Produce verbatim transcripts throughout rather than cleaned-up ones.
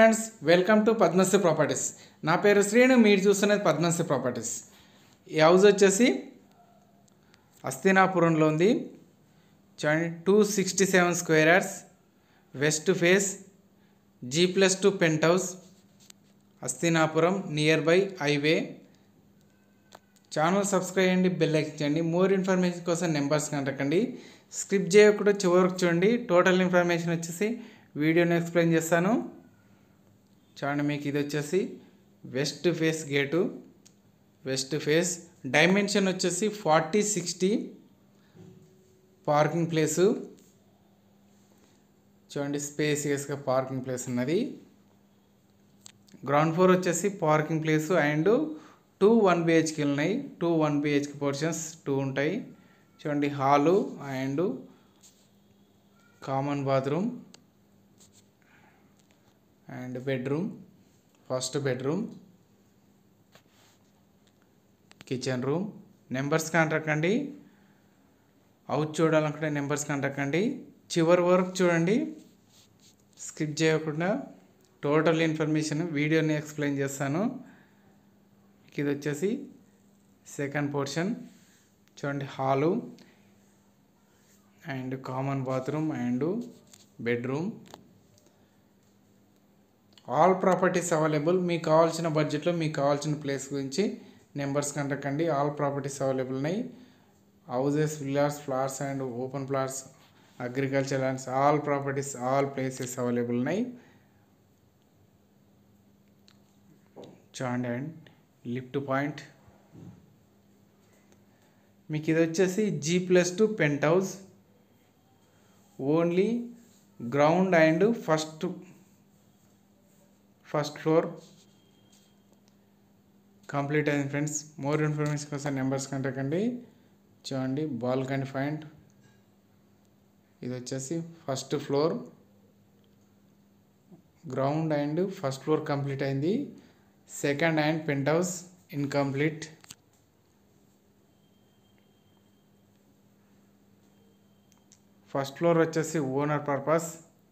Friends, welcome to Padmasri Properties. నా పేరు శ్రీను, మీరు చూస్తున్నది పద్మశ్రీ ప్రాపర్టీస్. ఈ హౌస్ వచ్చేసి హస్తినాపురంలో ఉంది. చూడండి, two sixty seven square yards, west face, G plus two penthouse, Hastinapuram, near by highway. Channel subscribe చేయండి, బెల్ ఐకాన్ చేయండి. మోర్ ఇన్ఫర్మేషన్ కోసం నెంబర్స్ కంటకండి. స్క్రిప్ట్ చేయకుండా చివరికి చూడండి. టోటల్ ఇన్ఫర్మేషన్ వచ్చేసి వీడియోని ఎక్స్ప్లెయిన్ చేస్తాను. చూడండి, మీకు ఇది వచ్చేసి west face gate. West face dimension వచ్చేసి ఫార్టీ సిక్స్టీ. పార్కింగ్ ప్లేసు చూడండి, స్పేసియస్గా పార్కింగ్ ప్లేస్ ఉన్నది. గ్రౌండ్ ఫ్లోర్ వచ్చేసి parking place and two one BHK ఉన్నాయి. Two one BHK portions two ఉంటాయి. చూడండి, hall and common bathroom and bedroom. First bedroom, kitchen room. Numbers contact. House చూడాలనుకుంటే numbers contact. చివరి వరకు చూడండి, స్కిప్ చేయకుండా. టోటల్ ఇన్ఫర్మేషన్ వీడియోని ఎక్స్ప్లెయిన్ చేస్తాను. ఇది వచ్చేసి సెకండ్ పోర్షన్. చూడండి, hall and common bathroom and bedroom. All properties available. మీకు కావాల్సిన బడ్జెట్లో మీకు కావాల్సిన ప్లేస్ గురించి numbers contact. All properties available ఉన్నాయి. Houses, villas, flats and open plots, agriculture lands, all properties, all places available ఉన్నాయి. చూడండి, అండ్ లిఫ్ట్ పాయింట్. మీకు ఇది వచ్చేసి G plus two penthouse. Only ground and first first floor complete అయింది friends. More information కోసం numbers contact. చూడండి, balcony point. ఇది వచ్చేసి first floor, ground and first floor complete అయింది. Second and penthouse incomplete. First floor వచ్చేసి owner purpose.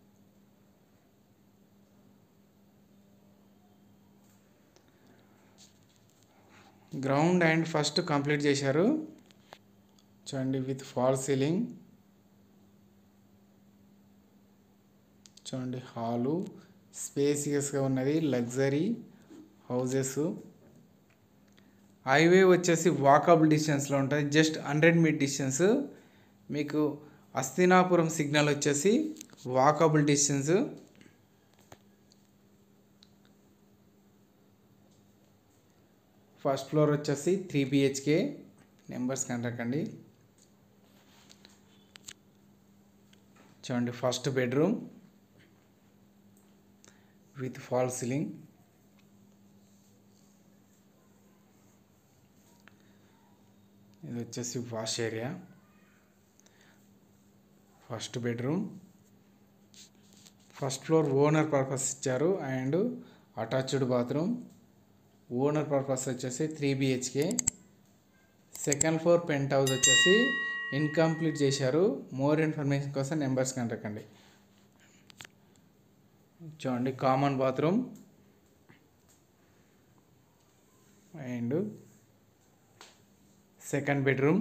Ground and first complete చేశారు. చూడండి, with fall ceiling. చూడండి, హాలు స్పేసియస్గా ఉన్నది. Luxury houses. హైవే వచ్చేసి వాకబుల్ డిస్టెన్స్లో ఉంటుంది. Just hundred metre distance. మీకు హస్తినాపురం సిగ్నల్ వచ్చేసి వాకబుల్ డిస్టెన్స్. ఫస్ట్ ఫ్లోర్ వచ్చేసి త్రీ బిహెచ్కే. Numbers contact. చూడండి, first bedroom with fall ceiling. ఇది వచ్చేసి wash area. First bedroom. First floor owner purpose ఇచ్చారు and attached bathroom. Owner purpose వచ్చేసి three BHK. Second floor penthouse వచ్చేసి incomplete చేశారు. More information కోసం numbers contact. చూడండి, common bathroom and second bedroom.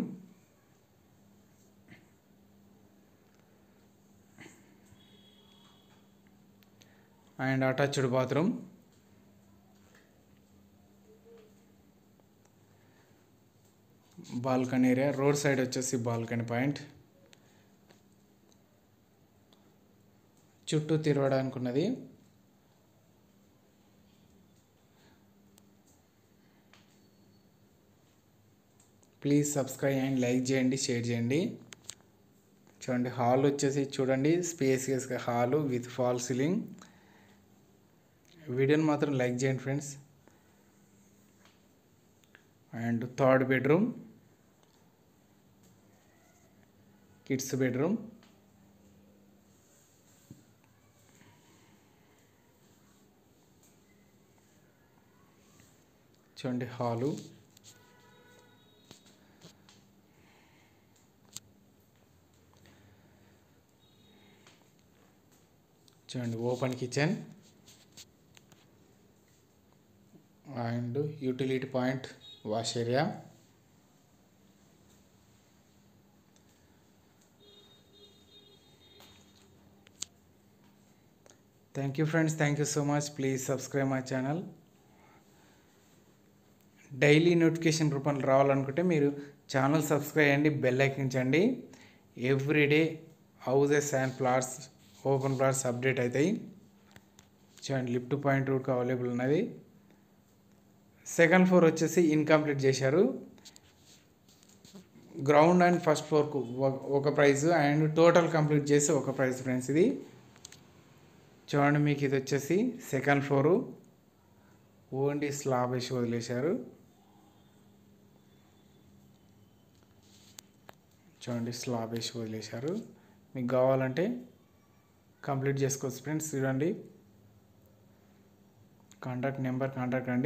And attached bathroom. Balcony area. Road side వచ్చేసి balcony point. చుట్టూ తిరగడానికి ఉన్నది. ప్లీజ్ సబ్స్క్రైబ్ అండ్ లైక్ చేయండి, షేర్ చేయండి. చూడండి, హాల్ వచ్చేసి చూడండి, స్పేసియస్గా హాలు విత్ ఫాల్ సీలింగ్. వీడియోని మాత్రం లైక్ చేయండి friends. And third bedroom, kids bedroom. చూడండి, హాలు. చూడండి, open kitchen. Utility point, wash area. Thank you friends, thank you so much. Please subscribe my channel. Daily notification రూపంలో రావాలనుకుంటే మీరు channel subscribe చేయండి, bell ఐకించండి. Everyday houses and plots, open plots update అవుతాయి. చూడండి, lift point కూడా available ఉన్నది. Second floor వచ్చేసి ఇన్కంప్లీట్ చేశారు. గ్రౌండ్ అండ్ ఫస్ట్ ఫ్లోర్కు ఒక ప్రైస్ అండ్ టోటల్ కంప్లీట్ చేసి ఒక ప్రైస్ ఫ్రెండ్స్. ఇది చూడండి, మీకు ఇది వచ్చేసి సెకండ్ ఫ్లోరు. ఓన్లీ స్లాబ్ వేసి వదిలేశారు. చూడండి, స్లాబ్ వేసి వదిలేశారు. మీకు కావాలంటే కంప్లీట్ చేసుకోవచ్చు ఫ్రెండ్స్. చూడండి, కాంటాక్ట్ నెంబర్ కాంటాక్ట్ అండి.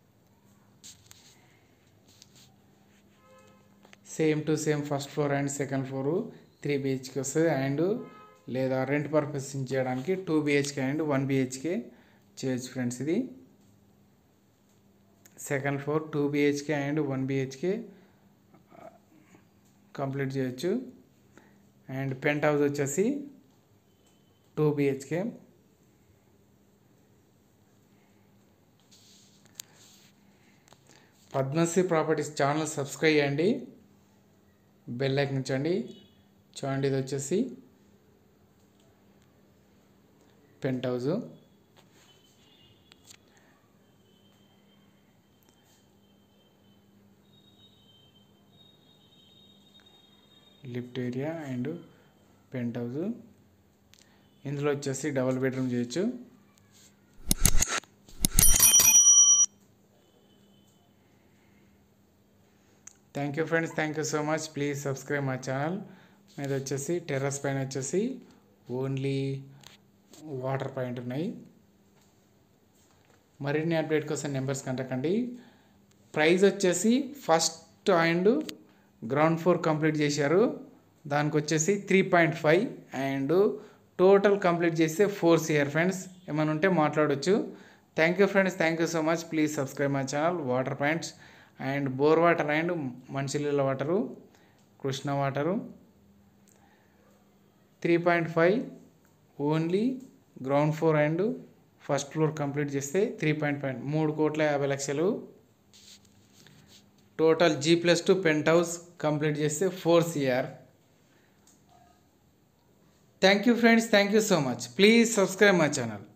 Same to same first floor and second floor three BHK వస్తుంది. అండ్ లేదా రెంట్ పర్పస్ చేయడానికి two BHK and one BHK చేయొచ్చు ఫ్రెండ్స్. ఇది second floor two BHK and one BHK complete చేయొచ్చు. And penthouse వచ్చేసి two BHK. Padmasri Properties channel subscribe చేయండి, bell icon నొక్కండి. చూడండి, ఇది వచ్చేసి penthouse. Lift area and penthouse. ఇందులో వచ్చేసి డబుల్ బెడ్రూమ్ చేయొచ్చు. Thank you friends, thank you so much. Please subscribe my channel. మీద వచ్చేసి టెర్రస్ పైన వచ్చేసి ఓన్లీ వాటర్ పాయింట్ ఉన్నాయి. మరిన్ని అప్డేట్ కోసం నెంబర్స్ కంటకండి. ప్రైస్ వచ్చేసి first and ground floor complete చేశారు. దానికి వచ్చేసి three point five and total complete చేస్తే ఫోర్ సిఆర్ ఫ్రెండ్స్. ఏమైనా ఉంటే మాట్లాడవచ్చు. Thank you friends, thank you so much. Please subscribe my channel. Water points and bore water and మంచినీళ్ళ water, Krishna water. Three point five only ground floor and first floor complete చేస్తే three point five మూడు కోట్ల యాభై లక్షలు. Total G plus two penthouse complete చేస్తే four CR. Thank you friends, thank you so much. Please subscribe my channel.